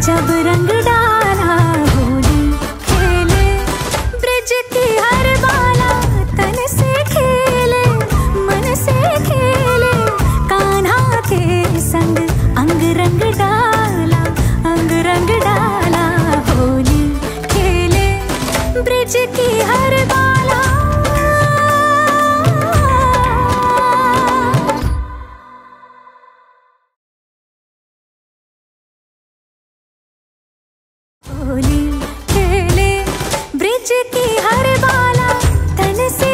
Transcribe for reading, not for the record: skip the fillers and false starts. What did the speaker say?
जब रंग डाला होली खेले, ब्रिज की हर बाला तन से खेले, मन से खेले, कान्हा के संग अंग रंग डाला, अंग रंग डाला होली खेले, ब्रिज की हर बाला। होली खेले, ब्रिज की हर बाला तन से